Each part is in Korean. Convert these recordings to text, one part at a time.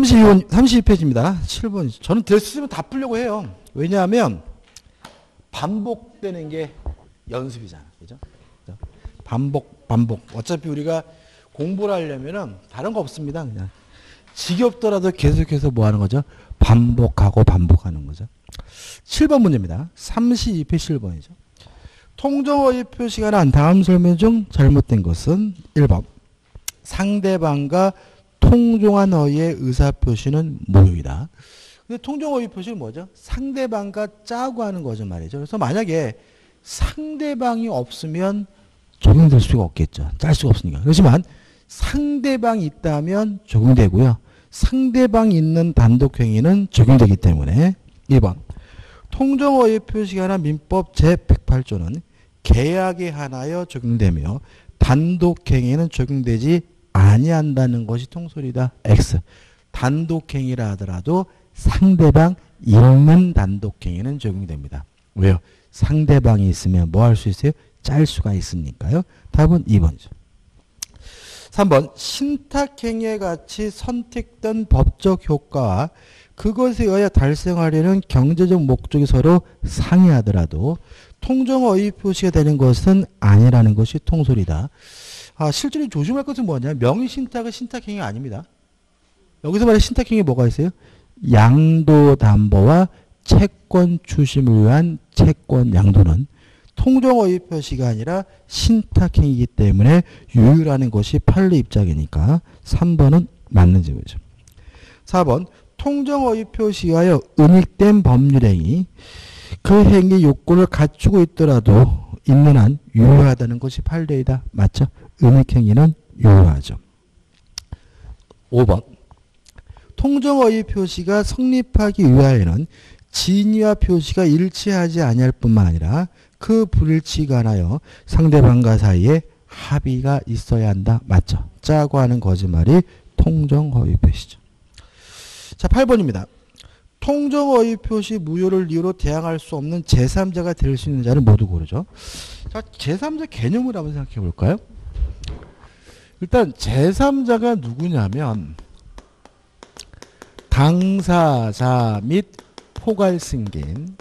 32페이지입니다. 7번. 저는 됐으면 다 풀려고 해요. 왜냐하면 반복되는 게 연습이잖아. 그죠? 반복. 어차피 우리가 공부를 하려면은 다른 거 없습니다. 그냥 지겹더라도 계속해서 뭐 하는 거죠? 반복하는 거죠. 7번 문제입니다. 32페이지 7번이죠. 통정어휘 표시가 난 다음 설명 중 잘못된 것은 1번. 상대방과 통종한 어휘의 의사표시는 모요이다. 근데 통정어휘 표시는 뭐죠? 상대방과 짜고 하는 거죠 말이죠. 그래서 만약에 상대방이 없으면 적용될 수가 없겠죠. 짤 수가 없으니까. 그렇지만 상대방이 있다면 적용되고요. 상대방이 있는 단독행위는 적용되기 때문에 2번. 통정어휘 표시가 난 민법 제108조는 계약에 한하여 적용되며 단독행위는 적용되지 아니한다는 것이 통설이다. X. 단독행위라 하더라도 상대방 있는 단독행위는 적용됩니다. 왜요? 상대방이 있으면 뭐 할 수 있어요? 짤 수가 있으니까요. 답은 2번이죠. 3번. 신탁행위에 같이 선택된 법적 효과와 그것에 의하여 달성하려는 경제적 목적이 서로 상이하더라도 통정어휘 표시가 되는 것은 아니라는 것이 통설이다. 실제로 조심할 것은 뭐냐? 명의신탁은 신탁행위 아닙니다. 여기서 말하는 신탁행위 뭐가 있어요? 양도담보와 채권 추심을 위한 채권 양도는 통정어휘 표시가 아니라 신탁행위이기 때문에 유효라는 것이 판례 입장이니까 3번은 맞는 제거죠. 4번. 통정어휘 표시하여 은닉된 법률행위 그 행위 요건을 갖추고 있더라도 있는 한 유효하다는 것이 판례이다. 맞죠? 은닉행위는 유효하죠. 5번. 통정어휘 표시가 성립하기 위하여는 진위와 표시가 일치하지 아니할 뿐만 아니라 그 불일치가 하여 상대방과 사이에 합의가 있어야 한다. 맞죠? 짜고 하는 거짓말이 통정어휘 표시죠. 자, 8번입니다. 통정어휘 표시 무효를 이유로 대항할 수 없는 제3자가 될 수 있는 자를 모두 고르죠. 자, 제3자 개념을 한번 생각해 볼까요? 일단 제3자가 누구냐면 당사자 및 포괄승계인,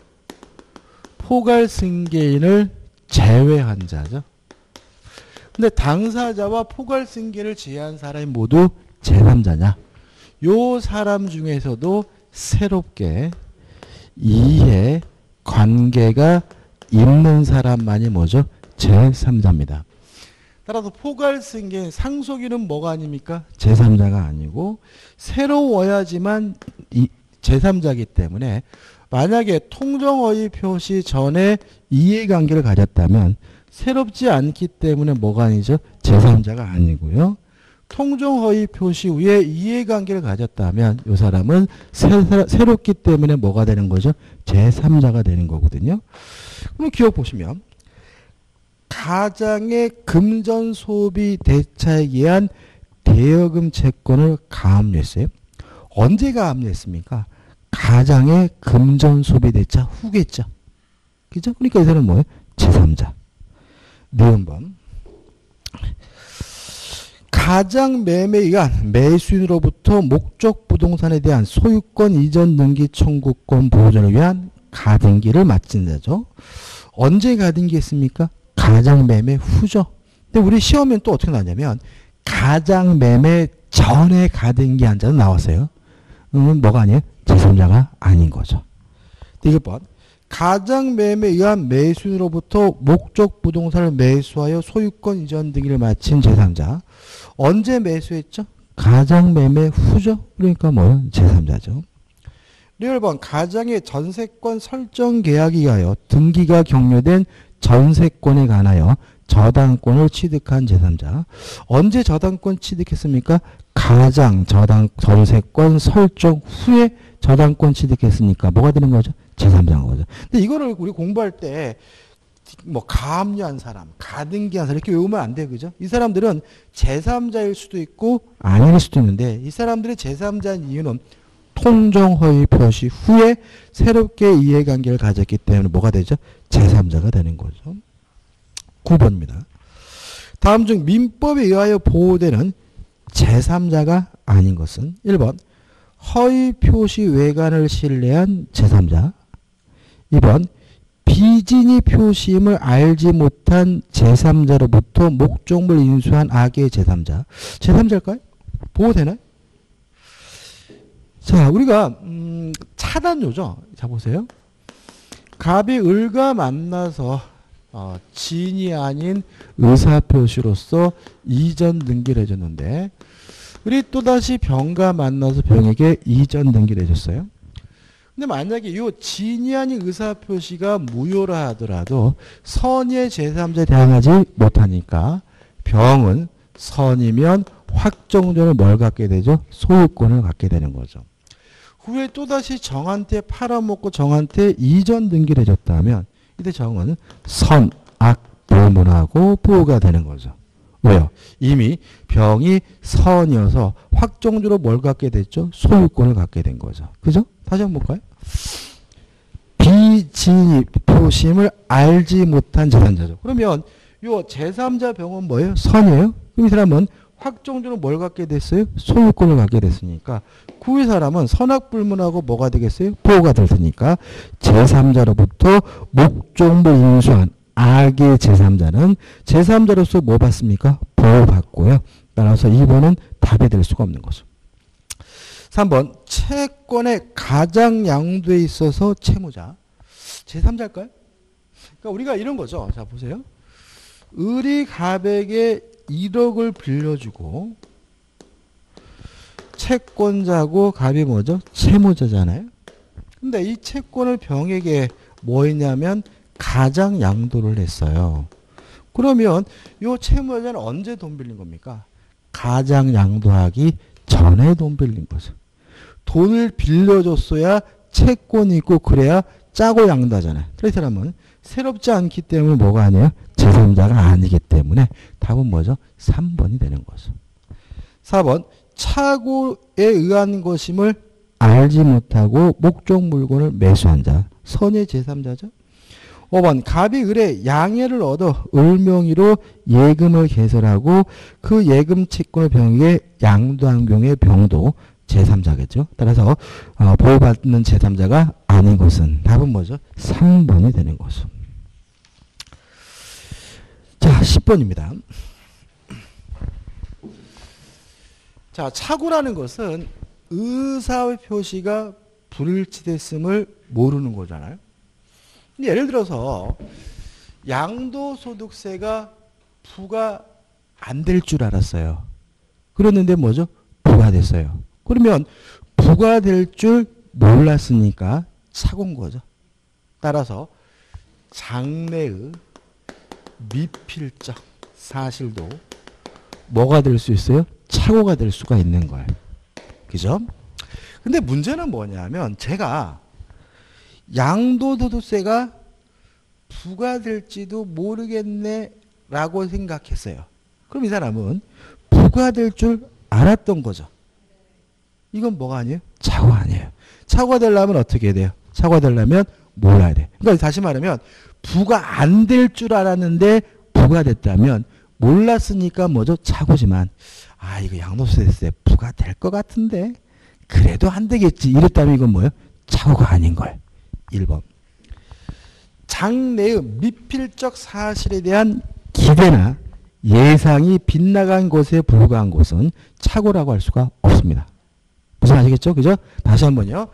포괄승계인을 제외한 자죠. 근데 당사자와 포괄승계인을 제외한 사람이 모두 제3자냐? 요 사람 중에서도 새롭게 이해 관계가 있는 사람만이 뭐죠? 제3자입니다. 따라서 포괄승계인 상속인은 뭐가 아닙니까? 제3자가 아니고 새로워야지만 제3자이기 때문에 만약에 통정어휘 표시 전에 이해관계를 가졌다면 새롭지 않기 때문에 뭐가 아니죠? 제3자가 아니고요. 통정어휘 표시 후에 이해관계를 가졌다면 이 사람은 새롭기 때문에 뭐가 되는 거죠? 제3자가 되는 거거든요. 그럼 기억 보시면 가장의 금전 소비 대차에 의한 대여금 채권을 가압류했어요. 언제 가압류했습니까? 가장의 금전 소비 대차 후겠죠. 그죠? 그러니까 이 사람은 뭐예요? 제3자. 네음번. 가장 매매에 의한 매수인으로부터 목적 부동산에 대한 소유권 이전 등기 청구권 보존을 위한 가등기를 마친 자죠. 언제 가등기 했습니까? 가장 매매 후죠. 근데 우리 시험엔 또 어떻게 나냐면 가장 매매 전에 가등기 한 자는 나왔어요. 뭐가 아니에요? 제3자가 아닌 거죠. 이번 가장 매매에 의한 매수인으로부터 목적 부동산을 매수하여 소유권 이전 등기를 마친 제3자. 언제 매수했죠? 가장 매매 후죠. 그러니까 뭐요? 제3자죠. 1번 가장의 전세권 설정 계약에 의하여 등기가 격려된 전세권에 관하여 저당권을 취득한 제3자. 언제 저당권 취득했습니까? 가장 전세권 설정 후에 저당권 취득했으니까 뭐가 되는 거죠? 제3자인 거죠. 근데 이거를 우리 공부할 때 뭐 가압류한 사람, 가등기한 사람 이렇게 외우면 안 돼요. 그죠? 이 사람들은 제3자일 수도 있고 아닐 수도 있는데 이 사람들이 제3자인 이유는 통정허위 표시 후에 새롭게 이해관계를 가졌기 때문에 뭐가 되죠? 제3자가 되는 거죠. 9번입니다. 다음 중 민법에 의하여 보호되는 제3자가 아닌 것은 1번 허위 표시 외관을 신뢰한 제3자. 2번 비진이 표시임을 알지 못한 제3자로부터 목적물 인수한 악의 제3자. 제3자일까요? 보호되나요? 자, 우리가 차단요죠. 자, 보세요. 갑이 을과 만나서 진이 아닌 의사표시로서 이전 등기를 해줬는데 을이 또다시 병과 만나서 병에게 이전 등기를 해줬어요. 근데 만약에 이 진이 아닌 의사표시가 무효라 하더라도 선의의 제3자에 대항하지 못하니까 병은 선이면 확정적으로 뭘 갖게 되죠? 소유권을 갖게 되는 거죠. 후에 또다시 정한테 팔아먹고 정한테 이전 등기를 해줬다면 이때 정은 선, 악, 불문하고 보호가 되는 거죠. 왜요? 이미 병이 선이어서 확정적으로 뭘 갖게 됐죠? 소유권을 갖게 된 거죠. 그죠? 다시 한번 볼까요? 비진이 표심을 알지 못한 제3자죠. 그러면 이 제3자 병은 뭐예요? 선이에요? 그럼 이 사람은 확정적으로 뭘 갖게 됐어요? 소유권을 갖게 됐으니까 그 사람은 선악불문하고 뭐가 되겠어요? 보호가 될 테니까 제3자로부터 목적물 인수한 악의 제3자는 제3자로서 뭐 받습니까? 보호받고요. 따라서 2번은 답이 될 수가 없는 거죠. 3번 채권의 가장 양도에 있어서 채무자. 제3자일까요? 그러니까 우리가 이런 거죠. 자 보세요. 을이 갑에게 1억을 빌려주고 채권자고 갑이 뭐죠? 채무자잖아요. 근데 이 채권을 병에게 뭐 했냐면 가장 양도를 했어요. 그러면 이 채무자는 언제 돈 빌린 겁니까? 가장 양도하기 전에 돈 빌린 거죠. 돈을 빌려줬어야 채권이 있고 그래야 짜고 양도하잖아요. 그래서 사람은 새롭지 않기 때문에 뭐가 아니에요? 제3자가 아니기 때문에 답은 뭐죠? 3번이 되는 거죠. 4번 착오에 의한 것임을 알지 못하고 목적 물건을 매수한 자. 선의 제3자죠. 5번 갑이 을에 양해를 얻어 을명의로 예금을 개설하고 그 예금 채권을 병에게 양도한 경우에 병도 제3자겠죠. 따라서 보호받는 제3자가 아닌 것은 답은 뭐죠? 3번이 되는 거죠. 자, 10번입니다. 자, 착오라는 것은 의사의 표시가 불일치됐음을 모르는 거잖아요. 예를 들어서 양도소득세가 부과 안 될 줄 알았어요. 그랬는데 뭐죠? 부과됐어요. 그러면 부과될 줄 몰랐으니까 착오인 거죠. 따라서 장래의 미필적 사실도 뭐가 될 수 있어요? 착오가 될 수가 있는 거예요. 그죠? 근데 문제는 뭐냐면 제가 양도소득세가 부과될지도 모르겠네 라고 생각했어요. 그럼 이 사람은 부과될 줄 알았던 거죠. 이건 뭐가 아니에요? 착오가 아니에요. 착오가 되려면 어떻게 해야 돼요? 착오가 되려면 몰라야 돼. 그러니까 다시 말하면 부과 안 될 줄 알았는데 부과됐다면 몰랐으니까 뭐죠? 착오지만 아 이거 양도소득세 부과될 것 같은데 그래도 안 되겠지. 이랬다면 이건 뭐예요? 착오가 아닌 거예요. 1번. 장래의 미필적 사실에 대한 기대나 예상이 빗나간 것에 불과한 것은 착오라고 할 수가 없습니다. 무슨 아시겠죠? 그죠? 다시 한번요.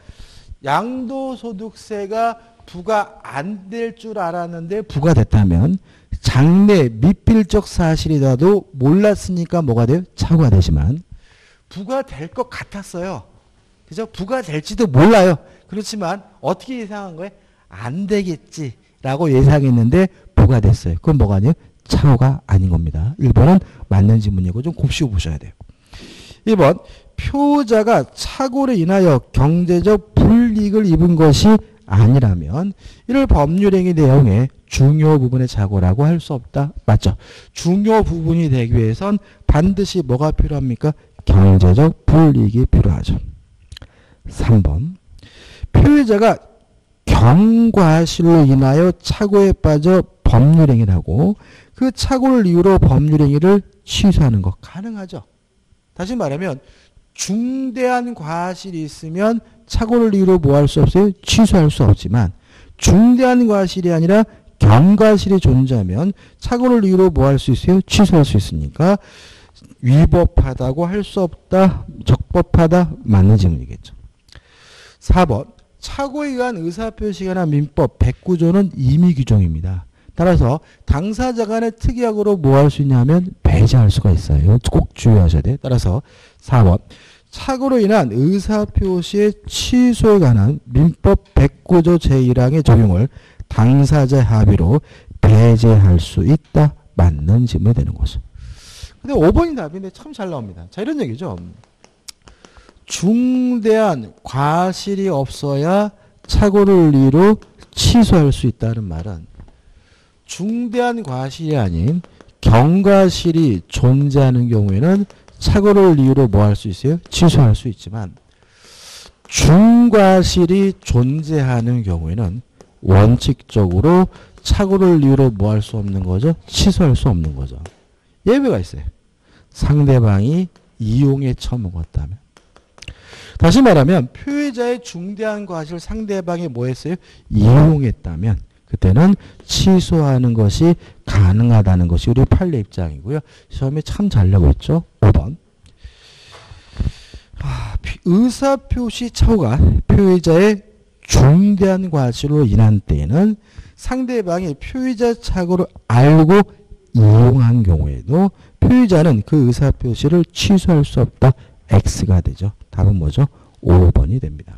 양도소득세가 부과 안 될 줄 알았는데 부과됐다면 장래 미필적 사실이라도 몰랐으니까 뭐가 돼요? 착오가 되지만 부과될 것 같았어요. 그죠? 부과될지도 몰라요. 그렇지만 어떻게 예상한 거예요? 안 되겠지라고 예상했는데 부과됐어요. 그건 뭐가 아니에요? 착오가 아닌 겁니다. 1번은 맞는 지문이고 좀 곱씹어 보셔야 돼요. 1번 표자가 착오로 인하여 경제적 불이익을 입은 것이 아니라면 이를 법률행위 내용의 중요 부분의 착오라고 할 수 없다. 맞죠? 중요 부분이 되기 위해선 반드시 뭐가 필요합니까? 경제적 불이익이 필요하죠. 3번 표의자가 경과실로 인하여 착오에 빠져 법률행위를 하고 그 착오를 이유로 법률행위를 취소하는 것 가능하죠. 다시 말하면 중대한 과실이 있으면 착오를 이유로 뭐 할 수 없어요? 취소할 수 없지만 중대한 과실이 아니라 경과실이 존재하면 착오를 이유로 뭐 할 수 있어요? 취소할 수 있으니까 위법하다고 할 수 없다, 적법하다, 맞는 질문이겠죠. 4번 착오에 의한 의사표시가나 민법 109조는 임의 규정입니다. 따라서 당사자 간의 특약으로 뭐 할 수 있냐면 배제할 수가 있어요. 꼭 주의하셔야 돼요. 따라서 4번 착오로 인한 의사표시의 취소에 관한 민법 109조 제1항의 적용을 당사자 합의로 배제할 수 있다. 맞는 질문이 되는 거죠. 근데 5번이 답인데 참 잘 나옵니다. 자, 이런 얘기죠. 중대한 과실이 없어야 착오를 이유로 취소할 수 있다는 말은 중대한 과실이 아닌 경과실이 존재하는 경우에는 착오를 이유로 뭐 할 수 있어요? 취소할 수 있지만 중과실이 존재하는 경우에는 원칙적으로 착오를 이유로 뭐 할 수 없는 거죠? 취소할 수 없는 거죠. 예외가 있어요. 상대방이 이용에 처먹었다면. 다시 말하면 표의자의 중대한 과실을 상대방이 뭐 했어요? 이용했다면 그때는 취소하는 것이 가능하다는 것이 우리 판례 입장이고요. 시험에 참 잘 나오고 있죠. 5번. 의사표시 착오가 표의자의 중대한 과실로 인한 때에는 상대방이 표의자 착오를 알고 이용한 경우에도 표의자는 그 의사표시를 취소할 수 없다. X가 되죠. 답은 뭐죠? 5번이 됩니다.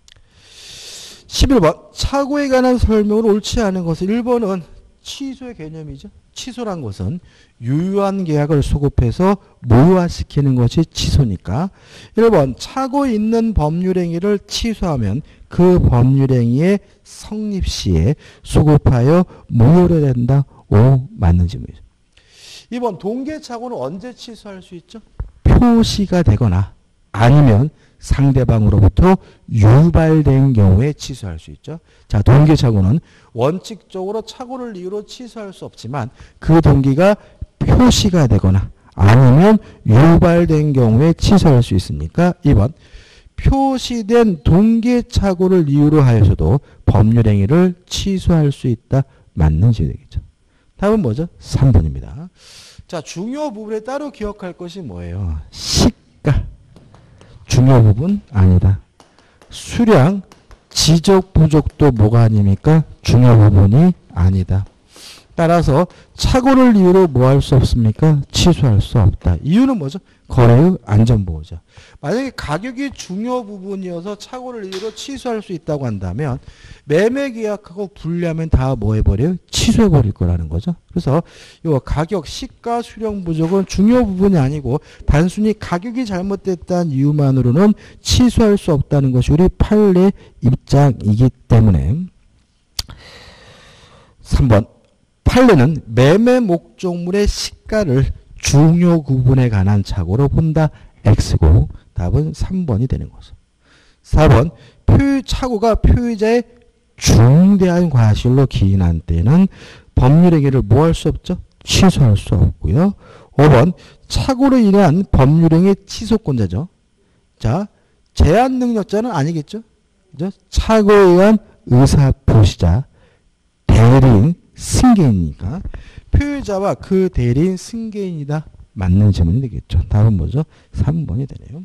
11번 착오에 관한 설명을 옳지 않은 것은 1번은 취소의 개념이죠. 취소란 것은 유효한 계약을 소급해서 무효화시키는 것이 취소니까 1번 착오 있는 법률행위를 취소하면 그 법률행위의 성립시에 소급하여 무효로 된다. 5 맞는 질문이죠. 2번 동계착오는 언제 취소할 수 있죠? 표시가 되거나 아니면 상대방으로부터 유발된 경우에 취소할 수 있죠. 자, 동기착오는 원칙적으로 착오를 이유로 취소할 수 없지만 그 동기가 표시가 되거나 아니면 유발된 경우에 취소할 수 있으니까 2번 표시된 동기착오를 이유로 하여서도 법률행위를 취소할 수 있다. 맞는 질문이 되겠죠. 답은 뭐죠? 3번입니다. 자, 중요 부분에 따로 기억할 것이 뭐예요? 시가. 중요 부분 아니다. 수량, 지적 부족도 뭐가 아닙니까? 중요 부분이 아니다. 따라서 착오를 이유로 뭐 할 수 없습니까? 취소할 수 없다. 이유는 뭐죠? 거래의 안전보호죠. 만약에 가격이 중요 부분이어서 착오를 이유로 취소할 수 있다고 한다면 매매계약하고 분리하면 다 뭐 해버려요? 취소해버릴 거라는 거죠. 그래서 이 가격, 시가, 수령 부족은 중요 부분이 아니고 단순히 가격이 잘못됐다는 이유만으로는 취소할 수 없다는 것이 우리 판례 입장이기 때문에 3번 판례는 매매 목적물의 시가를 중요 구분에 관한 착오로 본다. X고 답은 3번이 되는 거죠. 4번 착오가 표의자의 중대한 과실로 기인한 때는 법률행위를 뭐 할 수 없죠? 취소할 수 없고요. 5번 착오로 인한 법률행위 취소권자죠. 자, 제한 능력자는 아니겠죠? 그죠? 착오에 의한 의사표시자, 대리인, 승계인이니까 표의자와 그 대리인 승계인이다. 맞는 질문이 되겠죠. 답은 뭐죠? 3번이 되네요.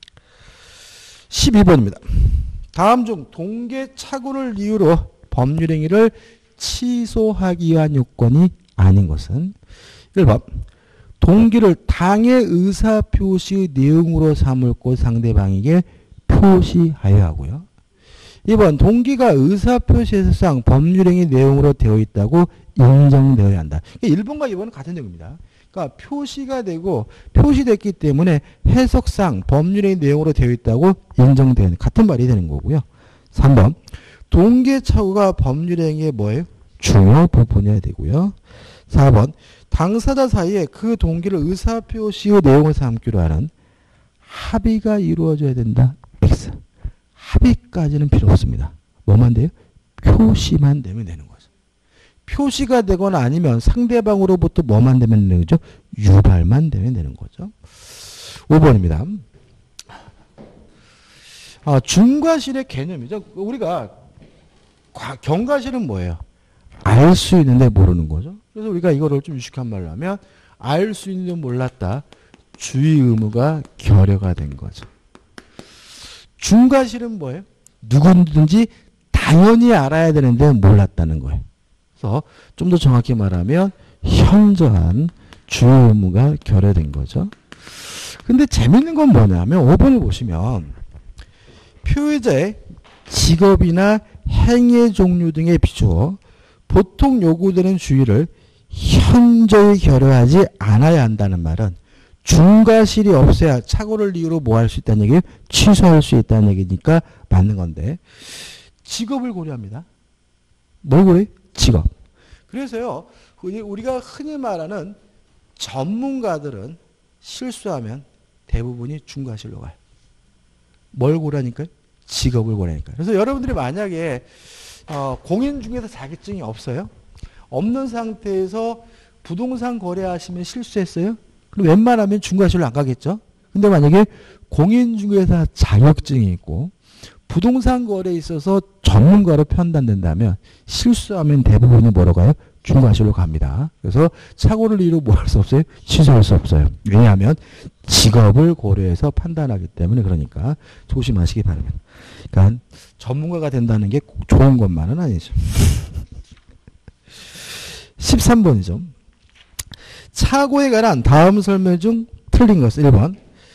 12번입니다. 다음 중 동계 착오를 이유로 법률행위를 취소하기 위한 요건이 아닌 것은 1번 동기를 당의 의사표시의 내용으로 삼을 것 상대방에게 표시하여야 하고요. 2번 동기가 의사표시에서상 법률행위 내용으로 되어 있다고 인정되어야 한다. 1번과 2번은 같은 내용입니다. 그러니까 표시가 되고 표시됐기 때문에 해석상 법률행위 내용으로 되어 있다고 인정되는 같은 말이 되는 거고요. 3번 동계착오가 법률행위의 뭐예요? 중요 부분이어야 되고요. 4번 당사자 사이에 그 동기를 의사표시의 내용을 삼기로 하는 합의가 이루어져야 된다. X. 합의까지는 필요 없습니다. 뭐만 돼요? 표시만 되면 되는 거죠. 표시가 되거나 아니면 상대방으로부터 뭐만 되면 되는 거죠? 유발만 되면 되는 거죠. 5번입니다. 중과실의 개념이죠. 우리가 경과실은 뭐예요? 알 수 있는데 모르는 거죠. 그래서 우리가 이거를 좀 유식한 말로 하면 알 수 있는데 몰랐다. 주의 의무가 결여가 된 거죠. 중과실은 뭐예요? 누구든지 당연히 알아야 되는데 몰랐다는 거예요. 그래서 좀 더 정확히 말하면 현저한 주의 의무가 결여된 거죠. 근데 재밌는 건 뭐냐면 5번을 보시면 표의자의 직업이나 행위 종류 등에 비추어 보통 요구되는 주의를 현저히 결여하지 않아야 한다는 말은 중과실이 없어야 착오를 이유로 뭐 할 수 있다는 얘기예요? 취소할 수 있다는 얘기니까 맞는 건데 직업을 고려합니다. 뭘 고려해요? 직업. 그래서요. 우리가 흔히 말하는 전문가들은 실수하면 대부분이 중과실로 가요. 뭘 고려하니까요? 직업을 고려하니까요. 그래서 여러분들이 만약에 공인중개사 자격증이 없어요? 없는 상태에서 부동산 거래하시면 실수했어요? 그럼 웬만하면 중과실로 안 가겠죠? 근데 만약에 공인중개사 자격증이 있고 부동산 거래에 있어서 전문가로 판단된다면 실수하면 대부분이 뭐로 가요? 중과실로 갑니다. 그래서 착오를 이유로 뭐 할 수 없어요? 취소할 수 없어요. 왜냐하면 직업을 고려해서 판단하기 때문에 그러니까 조심하시기 바랍니다. 그러니까 전문가가 된다는 게 꼭 좋은 것만은 아니죠. 13번이죠. 착오에 관한 다음 설명 중 틀린 것은 1번.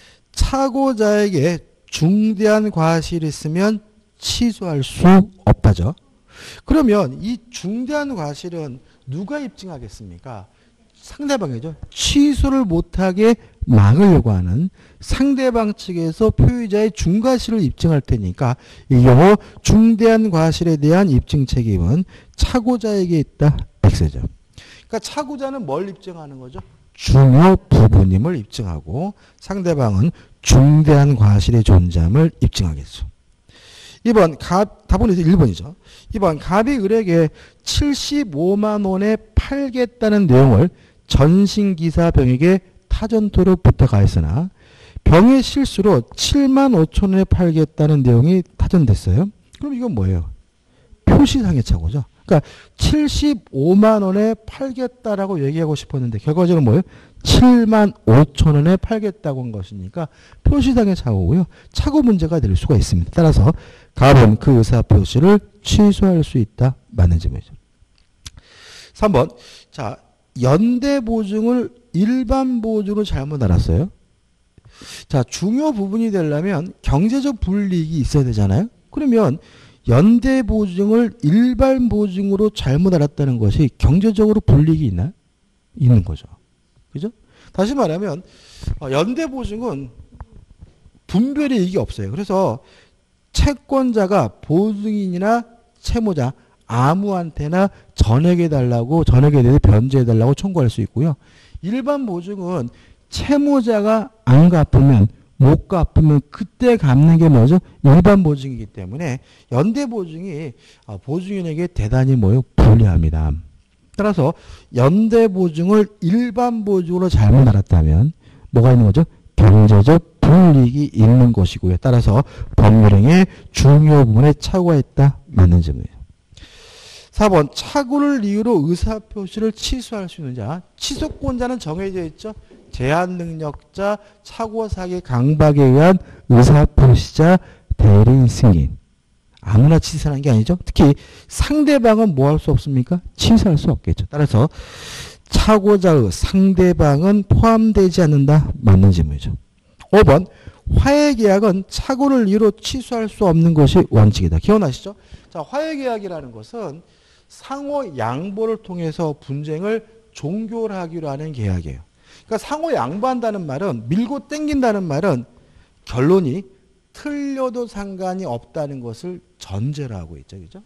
착오자에게 중대한 과실이 있으면 취소할 수 없다죠. 그러면 이 중대한 과실은 누가 입증하겠습니까? 상대방이죠. 취소를 못하게 막으려고 하는 상대방 측에서 표의자의 중과실을 입증할 테니까 이 경우 중대한 과실에 대한 입증 책임은 착오자에게 있다. X죠. 그러니까 착오자는 뭘 입증하는 거죠? 중요 부분임을 입증하고 상대방은 중대한 과실의 존재함을 입증하겠죠. 2번 답은 1번이죠. 2번 갑이 을에게 75만 원에 팔겠다는 내용을 전신기사 병에게 타전토로 부탁하였으나 병의 실수로 7만 5천 원에 팔겠다는 내용이 타전됐어요. 그럼 이건 뭐예요? 표시상의 착오죠. 그러니까 75만 원에 팔겠다라고 얘기하고 싶었는데 결과적으로 뭐예요? 7만 5천 원에 팔겠다고 한 것이니까 표시상의 착오고요. 착오 문제가 될 수가 있습니다. 따라서 갑은 그 의사표시를 취소할 수 있다. 맞는 질문이죠. 3번. 자, 연대보증을 일반보증으로 잘못 알았어요. 자, 중요 부분이 되려면 경제적 불이익이 있어야 되잖아요. 그러면 연대보증을 일반보증으로 잘못 알았다는 것이 경제적으로 불이익이 있나요? 있는 거죠. 그죠? 다시 말하면 연대보증은 분별의 이익이 없어요. 그래서 채권자가 보증인이나 채무자 아무한테나 전액에 대해 변제해달라고 청구할 수 있고요. 일반 보증은 채무자가 안 갚으면 못 갚으면 그때 갚는 게 뭐죠? 일반 보증이기 때문에 연대 보증이 보증인에게 대단히 불리합니다. 따라서 연대 보증을 일반 보증으로 잘못 알았다면 뭐가 있는 거죠? 경제적 불이익이 있는 것이고요. 따라서 법률행위의 중요 부분에 착오가 있다. 맞는 질문이에요. 4번 착오를 이유로 의사표시를 취소할 수 있는 자. 취소권자는 정해져 있죠. 제한능력자, 착오사기 강박에 의한 의사표시자, 대리인 승인. 아무나 취소하는 게 아니죠. 특히 상대방은 뭐 할 수 없습니까? 취소할 수 없겠죠. 따라서 착오자의 상대방은 포함되지 않는다. 맞는 질문이죠. 5번 화해계약은 착오를 이유로 취소할 수 없는 것이 원칙이다. 기억나시죠? 자, 화해계약이라는 것은 상호 양보를 통해서 분쟁을 종결하기로 하는 계약이에요. 그러니까 상호 양보한다는 말은 밀고 땡긴다는 말은 결론이 틀려도 상관이 없다는 것을 전제로 하고 있죠. 그죠?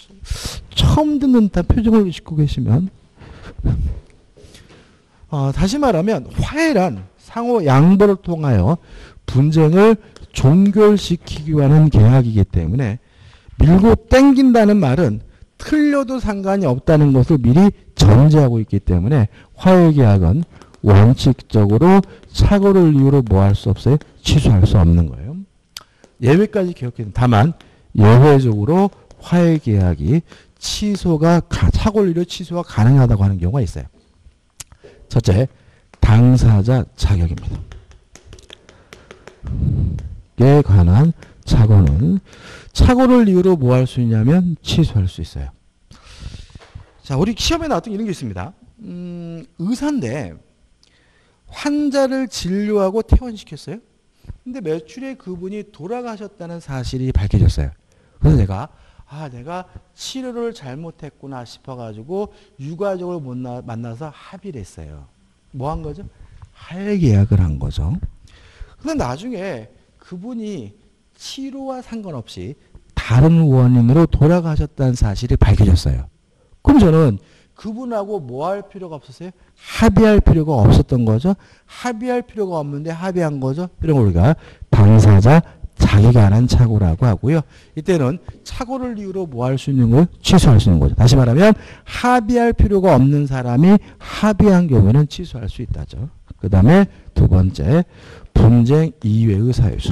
처음 듣는 듯한 표정을 짓고 계시면 다시 말하면 화해란 상호 양보를 통하여 분쟁을 종결시키기 위한 계약이기 때문에 밀고 땡긴다는 말은 틀려도 상관이 없다는 것을 미리 전제하고 있기 때문에 화해계약은 원칙적으로 착오를 이유로 뭐 할 수 없어요? 취소할 수 없는 거예요. 예외까지 기억해야 다만 예외적으로 화해계약이 착오를 이루 취소가 가능하다고 하는 경우가 있어요. 첫째, 당사자 자격입니다. 에 관한 착오는 착오를 이유로 뭐 할 수 있냐면 취소할 수 있어요. 자, 우리 시험에 나왔던 이런 게 있습니다. 의사인데 환자를 진료하고 퇴원시켰어요. 근데 며칠 후에 그분이 돌아가셨다는 사실이 밝혀졌어요. 그래서 내가 치료를 잘못했구나 싶어가지고 유가족을 만나서 합의를 했어요. 뭐 한 거죠? 화해계약을 한 거죠. 근데 나중에 그분이 치료와 상관없이 다른 원인으로 돌아가셨다는 사실이 밝혀졌어요. 그럼 저는 그분하고 뭐 할 필요가 없었어요? 합의할 필요가 없었던 거죠. 합의할 필요가 없는데 합의한 거죠. 이런 걸 우리가 당사자 자기가 관한 착오라고 하고요. 이때는 착오를 이유로 뭐 할 수 있는 걸 취소할 수 있는 거죠. 다시 말하면 합의할 필요가 없는 사람이 합의한 경우에는 취소할 수 있다죠. 그 다음에 두 번째, 분쟁 이외의 사유수.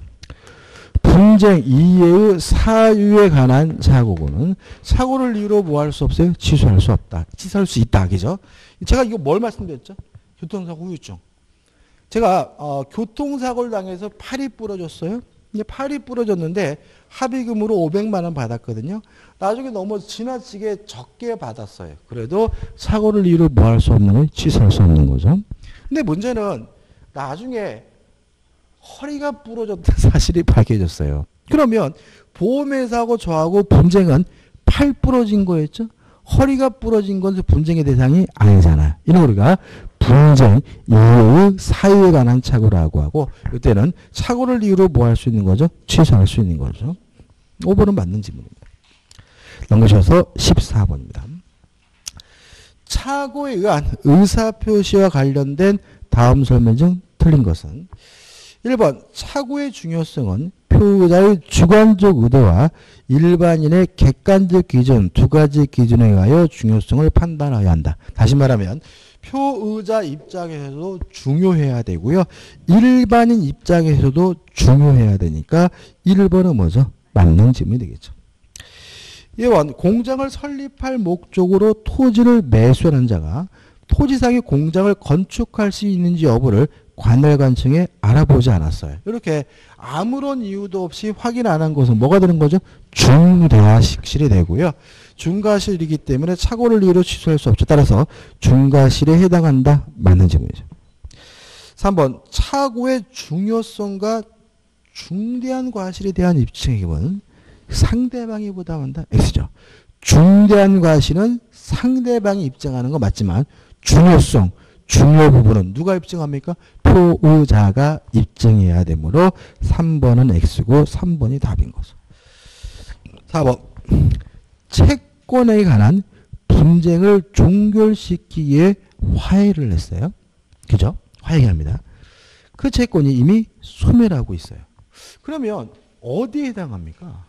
분쟁 이외의 사유에 관한 착오고는 착오를 이유로 뭐 할 수 없어요? 취소할 수 없다. 취소할 수 있다. 그죠? 제가 이거 뭘 말씀드렸죠? 교통사고 후유증. 제가 교통사고를 당해서 팔이 부러졌어요. 이제 팔이 부러졌는데 합의금으로 500만 원 받았거든요. 나중에 너무 지나치게 적게 받았어요. 그래도 사고를 이유로 뭐 할 수 없는 건 취소할 수 없는 거죠. 근데 문제는 나중에 허리가 부러졌다는 사실이 밝혀졌어요. 그러면 보험회사하고 저하고 분쟁은 팔 부러진 거였죠. 허리가 부러진 건 분쟁의 대상이 아니잖아요. 이는 우리가 분쟁 이후의 사유에 관한 착오라고 하고 이때는 착오를 이유로 뭐 할 수 있는 거죠? 취소할 수 있는 거죠. 5번은 맞는 질문입니다. 넘기셔서 14번입니다. 착오에 의한 의사표시와 관련된 다음 설명 중 틀린 것은 1번 착오의 중요성은 표의자의 주관적 의도와 일반인의 객관적 기준 두 가지 기준에 의하여 중요성을 판단하여야 한다. 다시 말하면 표의자 입장에서도 중요해야 되고요. 일반인 입장에서도 중요해야 되니까 1번은 뭐죠? 맞는 질문이 되겠죠. 2번 공장을 설립할 목적으로 토지를 매수하는 자가 토지상의 공장을 건축할 수 있는지 여부를 관할관청에 알아보지 않았어요. 이렇게 아무런 이유도 없이 확인 안 한 것은 뭐가 되는 거죠? 중과실이 되고요. 중과실이기 때문에 착오를 이유로 취소할 수 없죠. 따라서 중과실에 해당한다. 맞는 질문이죠. 3번 착오의 중요성과 중대한 과실에 대한 입증이면 상대방이 부담한다. X죠. 중대한 과실은 상대방이 입증하는 거 맞지만 중요성, 중요 부분은 누가 입증합니까? 표의자가 입증해야 되므로 3번은 X고 3번이 답인 거죠. 4번 채권에 관한 분쟁을 종결시키기 위해 화해를 했어요. 그죠? 화해합니다. 그 채권이 이미 소멸하고 있어요. 그러면 어디에 해당합니까?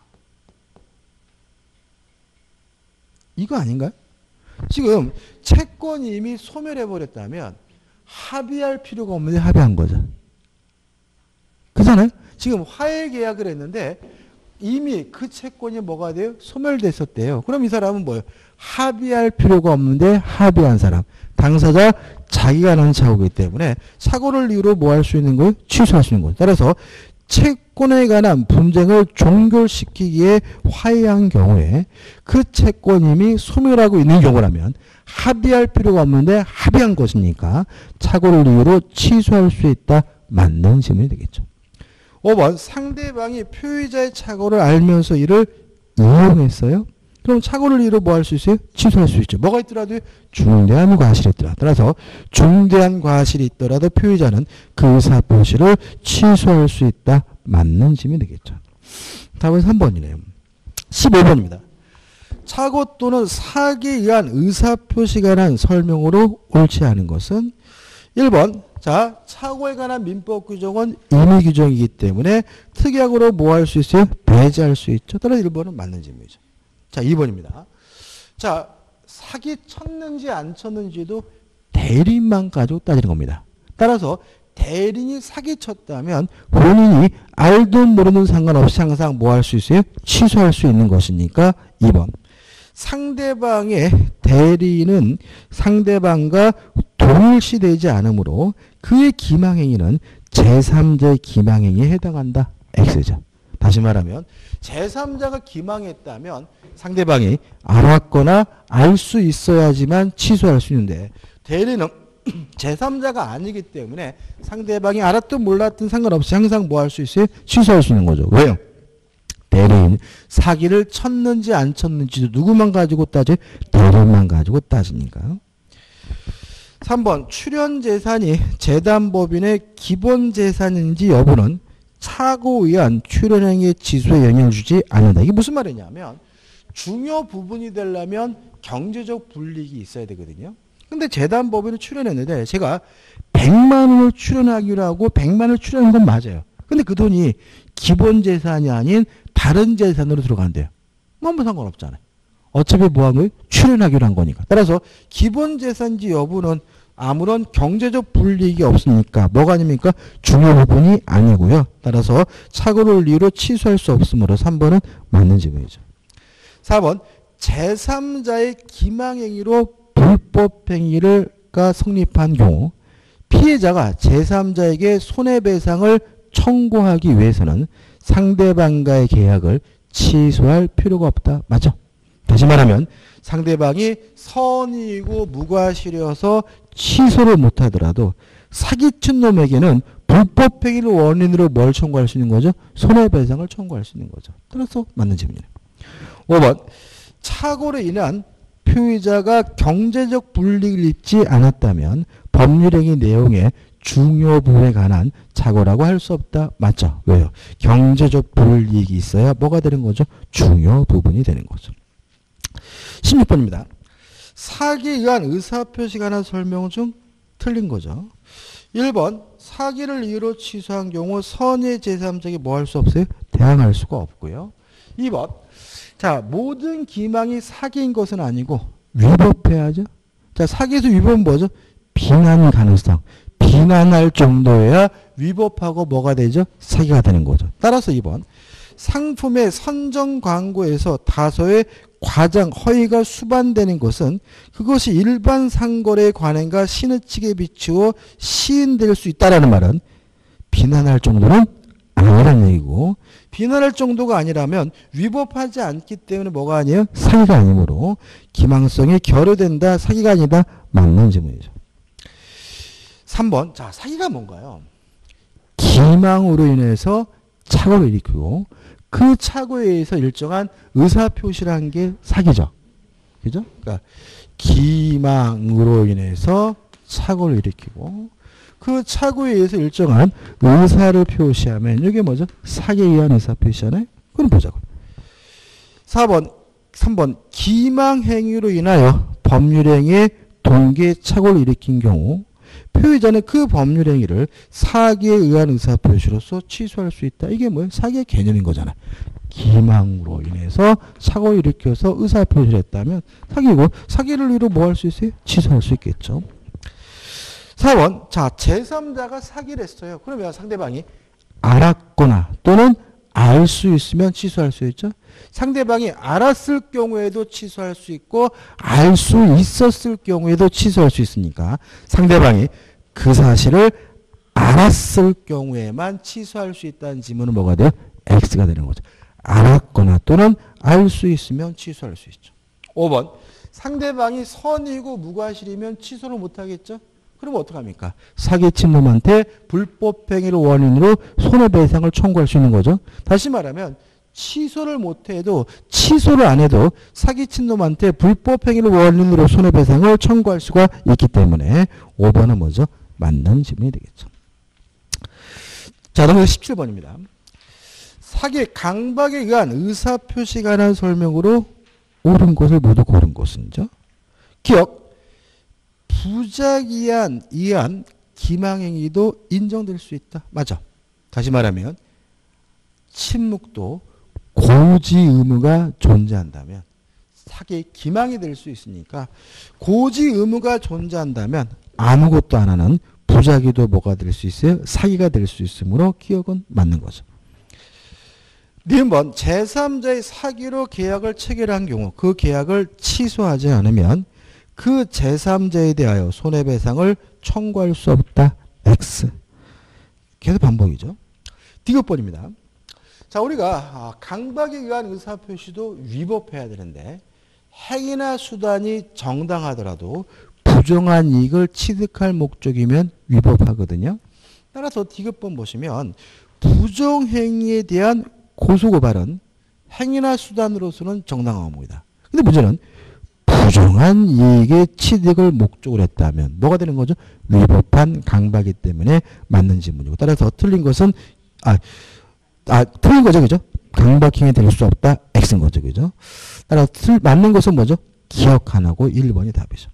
이거 아닌가요? 지금 채권이 이미 소멸해버렸다면 합의할 필요가 없는데 합의한 거죠. 그렇잖아요? 지금 화해 계약을 했는데 이미 그 채권이 뭐가 돼요? 소멸됐었대요. 그럼 이 사람은 뭐예요? 합의할 필요가 없는데 합의한 사람. 당사자 자기가 난 착오이기 때문에 착오를 이유로 뭐 할 수 있는 거예요? 취소할 수 있는 거예요. 따라서 채권에 관한 분쟁을 종결시키기에 화해한 경우에 그 채권이 이미 소멸하고 있는 경우라면 합의할 필요가 없는데 합의한 것이니까 착오를 이유로 취소할 수 있다. 맞는 질문이 되겠죠. 5번 상대방이 표의자의 착오를 알면서 이를 이용했어요. 그럼 착오를 이유로 뭐 할 수 있어요? 취소할 수 있죠. 뭐가 있더라도 중대한 과실이 있더라. 따라서 중대한 과실이 있더라도 표의자는 그 의사표시를 취소할 수 있다. 맞는 질문이 되겠죠. 답은 3번이네요. 15번입니다. 착오 또는 사기에 의한 의사표시에 관한 설명으로 옳지 않은 것은 1번 자 착오에 관한 민법 규정은 임의 규정이기 때문에 특약으로 뭐 할 수 있어요? 배제할 수 있죠. 따라서 1번은 맞는 질문이죠. 자 2번입니다. 자 사기 쳤는지 안 쳤는지도 대리인만 가지고 따지는 겁니다. 따라서 대리인이 사기쳤다면 본인이 알도 모르는 상관없이 항상 뭐 할 수 있어요? 취소할 수 있는 것이니까 2번. 상대방의 대리인은 상대방과 동일시되지 않으므로 그의 기망행위는 제3자의 기망행위에 해당한다. X죠. 다시 말하면 제3자가 기망했다면 상대방이 알았거나 알 수 있어야지만 취소할 수 있는데 대리는 제3자가 아니기 때문에 상대방이 알았든 몰랐든 상관없이 항상 뭐 할 수 있어요? 취소할 수 있는 거죠. 왜요? 대리인 사기를 쳤는지 안 쳤는지도 누구만 가지고 따져? 대리인만 가지고 따지니까. 3번 출연재산이 재단법인의 기본재산인지 여부는 착오에 의한 출연행위의 지수에 영향을 주지 않는다. 이게 무슨 말이냐면 중요 부분이 되려면 경제적 불이익이 있어야 되거든요. 근데 재단법인을 출연했는데 제가 100만 원을 출연하기로 하고 100만 원을 출연한 건 맞아요. 근데 그 돈이 기본재산이 아닌 다른 재산으로 들어간대요. 아무 상관없잖아요. 어차피 뭐 한 거예요? 출연하기로 한 거니까. 따라서 기본재산인지 여부는 아무런 경제적 불이익이 없으니까 뭐가 아닙니까? 중요 부분이 아니고요. 따라서 착오를 이유로 취소할 수 없으므로 3번은 맞는 질문이죠. 4번 제3자의 기망행위로 불법행위가 성립한 경우 피해자가 제3자에게 손해배상을 청구하기 위해서는 상대방과의 계약을 취소할 필요가 없다. 맞죠? 다시 말하면 상대방이 선의이고 무과실이어서 취소를 못하더라도 사기친 놈에게는 불법행위를 원인으로 뭘 청구할 수 있는 거죠? 손해배상을 청구할 수 있는 거죠. 따라서 맞는 질문이네요. 5번 착오로 인한 피의자가 경제적 불이익을 입지 않았다면 법률행위 내용의 중요 부분에 관한 착오라고 할 수 없다. 맞죠? 왜요? 경제적 불이익이 있어야 뭐가 되는 거죠? 중요 부분이 되는 거죠. 16번입니다. 사기에 의한 의사표시가 하나 설명 중 틀린 거죠. 1번 사기를 이유로 취소한 경우 선의 제3자에게 뭐 할 수 없어요? 대항할 수가 없고요. 2번 자 모든 기망이 사기인 것은 아니고 위법해야죠. 자 사기에서 위법은 뭐죠? 비난 가능성. 비난할 정도여야 위법하고 뭐가 되죠? 사기가 되는 거죠. 따라서 2번 상품의 선정 광고에서 다소의 과장, 허위가 수반되는 것은 그것이 일반 상거래의 관행과 신의칙에 비추어 시인될 수 있다는 말은 비난할 정도는 아니라는 얘기고 비난할 정도가 아니라면 위법하지 않기 때문에 뭐가 아니에요? 사기가 아니므로 기망성이 결여된다. 사기가 아니다. 맞는 질문이죠. 3번 자 사기가 뭔가요? 기망으로 인해서 착오를 일으키고 그 착오에 의해서 일정한 의사표시라는 게 사기죠. 그죠? 그러니까 기망으로 인해서 착오를 일으키고 그 착오에 의해서 일정한 의사를 표시하면 이게 뭐죠? 사기에 의한 의사표시잖아요. 그럼 보자고요. 3번 기망행위로 인하여 법률행위에 동기의 착오를 일으킨 경우 표의자는 그 법률행위를 사기에 의한 의사표시로서 취소할 수 있다. 이게 뭐예요? 사기의 개념인 거잖아요. 기망으로 인해서 착오를 일으켜서 의사표시를 했다면 사기고 사기를 이유로 뭐 할 수 있어요? 취소할 수 있겠죠. 4번 자 제3자가 사기를 했어요. 그러면 상대방이 알았거나 또는 알 수 있으면 취소할 수 있죠. 상대방이 알았을 경우에도 취소할 수 있고 알 수 있었을 경우에도 취소할 수 있으니까 상대방이 그 사실을 알았을 경우에만 취소할 수 있다는 지문은 뭐가 돼요? X가 되는 거죠. 알았거나 또는 알 수 있으면 취소할 수 있죠. 5번 상대방이 선이고 무과실이면 취소를 못하겠죠. 그럼 어떡합니까? 사기친 놈한테 불법행위를 원인으로 손해배상을 청구할 수 있는 거죠. 다시 말하면 취소를 못해도 취소를 안 해도 사기친 놈한테 불법행위를 원인으로 손해배상을 청구할 수가 있기 때문에 5번은 뭐죠? 맞는 질문이 되겠죠. 자, 그럼 17번입니다. 사기 강박에 의한 의사표시가 관한 설명으로 옳은 것을 모두 고른 것은죠. 기억 부작위에 의한 기망행위도 인정될 수 있다. 맞아. 다시 말하면 침묵도 고지 의무가 존재한다면 사기의 기망이 될 수 있으니까 고지 의무가 존재한다면 아무것도 안 하는 부작위도 뭐가 될 수 있어요? 사기가 될 수 있으므로 기억은 맞는 거죠. 니은번 제3자의 사기로 계약을 체결한 경우 그 계약을 취소하지 않으면 그 제3자에 대하여 손해배상을 청구할 수 없다. X. 계속 반복이죠. 디귿번입니다. 자, 우리가 강박에 의한 의사표시도 위법해야 되는데 행위나 수단이 정당하더라도 부정한 이익을 취득할 목적이면 위법하거든요. 따라서 디귿번 보시면 부정행위에 대한 고소고발은 행위나 수단으로서는 정당한 겁니다. 근데 문제는 부정한 이익의 취득을 목적으로 했다면 뭐가 되는 거죠? 위법한 강박이기 때문에 맞는 지문이고 따라서 틀린 것은 틀린 거죠. 그죠? 강박행위 될 수 없다. X인 거죠. 그죠? 따라서 맞는 것은 뭐죠? 기억 안 하고 1번이 답이죠.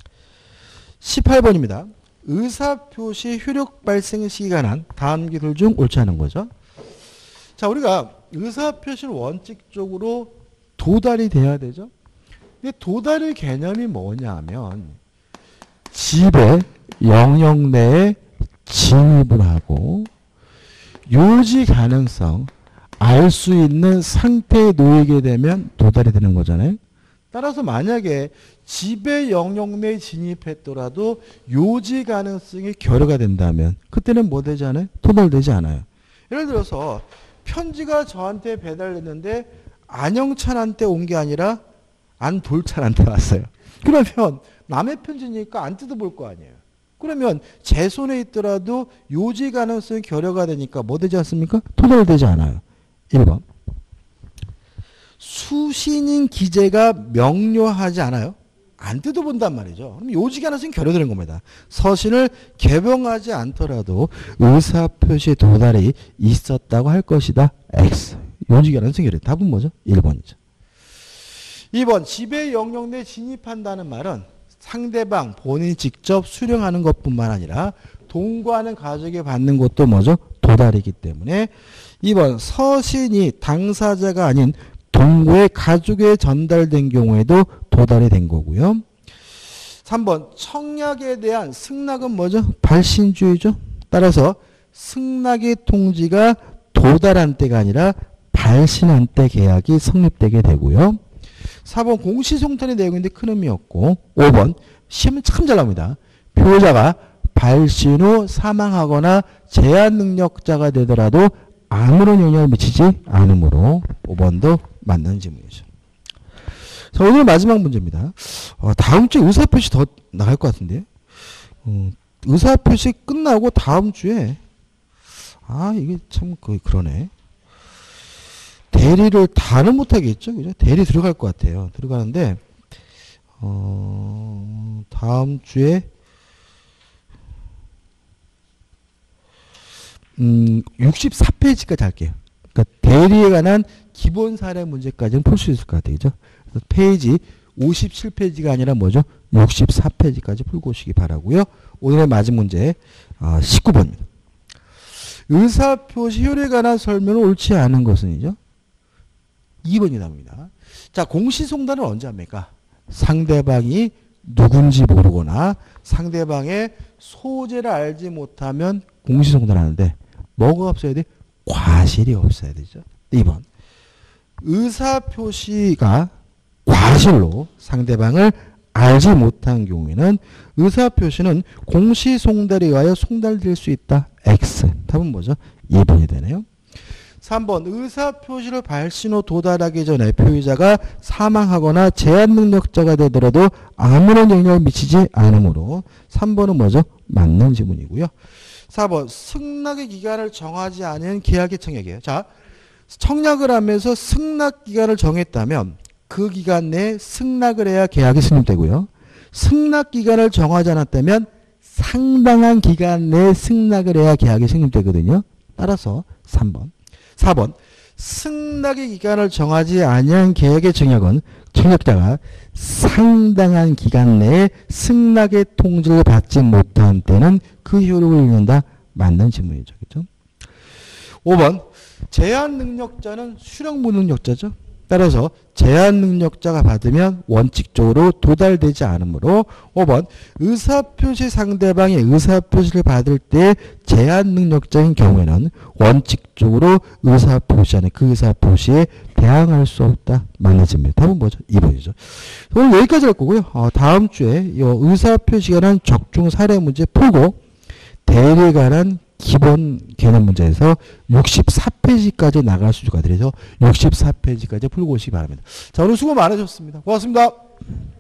18번입니다. 의사표시 효력 발생 시기가 난 다음 기술 중 옳지 않은 거죠. 자, 우리가 의사표시는 원칙적으로 도달이 돼야 되죠. 근데 도달의 개념이 뭐냐 하면 집의 영역 내에 진입을 하고 요지 가능성 알 수 있는 상태에 놓이게 되면 도달이 되는 거잖아요. 따라서 만약에 집의 영역 내에 진입했더라도 요지 가능성이 결여가 된다면 그때는 뭐 되지 않아요? 도달되지 않아요. 예를 들어서 편지가 저한테 배달됐는데 안영찬한테 온 게 아니라 안돌찬한테 왔어요. 그러면 남의 편지니까 안 뜯어볼 거 아니에요. 그러면 제 손에 있더라도 요지 가능성이 결여가 되니까 뭐 되지 않습니까? 도달되지 않아요. 1번. 수신인 기재가 명료하지 않아요? 안 뜯어본단 말이죠. 그럼 요지 가능성이 결여되는 겁니다. 서신을 개봉하지 않더라도 의사표시 도달이 있었다고 할 것이다. X. 요지 가능성이 결여. 답은 뭐죠? 1번이죠. 2번. 집의 영역 내 진입한다는 말은 상대방 본인이 직접 수령하는 것뿐만 아니라 동거하는 가족이 받는 것도 뭐죠? 도달이기 때문에 2번. 서신이 당사자가 아닌 동거의 가족에 전달된 경우에도 도달이 된 거고요. 3번. 청약에 대한 승낙은 뭐죠? 발신주의죠. 따라서 승낙의 통지가 도달한 때가 아니라 발신한 때 계약이 성립되게 되고요. 4번. 공시송탄의 내용인데 큰 의미 없고 5번. 시험은 참 잘 나옵니다. 피해자가 발신 후 사망하거나 제한 능력자가 되더라도 아무런 영향을 미치지 않으므로 5번도 맞는 질문이죠. 자, 오늘 마지막 문제입니다. 다음 주에 의사표시 더 나갈 것 같은데요. 의사표시 끝나고 다음 주에 이게 참 그러네. 대리를 다는 못하겠죠. 그죠? 대리 들어갈 것 같아요. 들어가는데 다음 주에 64페이지까지 할게요. 그러니까 대리에 관한 기본 사례 문제까지는 풀 수 있을 것 같아요. 그죠? 그래서 페이지 57페이지가 아니라 뭐죠? 64페이지까지 풀고 오시기 바라고요. 오늘의 마지막 문제 19번입니다. 의사표시 효력에 관한 설명을 옳지 않은 것은이죠. 2번이 답니다. 자, 공시송달은 언제 합니까? 상대방이 누군지 모르거나 상대방의 소재를 알지 못하면 공시송달하는데 뭐가 없어야 돼? 과실이 없어야 되죠. 2번. 의사표시가 과실로 상대방을 알지 못한 경우에는 의사표시는 공시송달에 의하여 송달될 수 있다. X. 답은 뭐죠? 2번이 되네요. 3번. 의사표시를 발신 후 도달하기 전에 표의자가 사망하거나 제한 능력자가 되더라도 아무런 영향을 미치지 않으므로 3번은 뭐죠? 맞는 지문이고요. 4번. 승낙의 기간을 정하지 않은 계약의 청약이에요. 자, 청약을 하면서 승낙 기간을 정했다면 그 기간 내에 승낙을 해야 계약이 성립되고요. 승낙 기간을 정하지 않았다면 상당한 기간 내에 승낙을 해야 계약이 성립되거든요. 따라서 3번. 4번. 승낙의 기간을 정하지 아니한 계약의 청약은 청약자가 상당한 기간 내에 승낙의 통지를 받지 못한 때는 그 효력을 잃는다. 맞는 질문이죠. 그렇죠? 5번. 제한 능력자는 수령 무능력자죠. 따라서 제한 능력자가 받으면 원칙적으로 도달되지 않으므로 5번 의사표시 상대방의 의사표시를 받을 때 제한 능력자인 경우에는 원칙적으로 의사표시하는 그 의사표시에 대항할 수 없다. 맞는 답은 뭐죠? 2번이죠. 오늘 여기까지 할 거고요. 다음 주에 이 의사표시에 관한 적중 사례 문제 풀고 대리에 관한 기본 개념 문제에서 64페이지까지 나갈 수 있을 것 같아요. 그래서 64페이지까지 풀고 오시기 바랍니다. 자, 오늘 수고 많으셨습니다. 고맙습니다.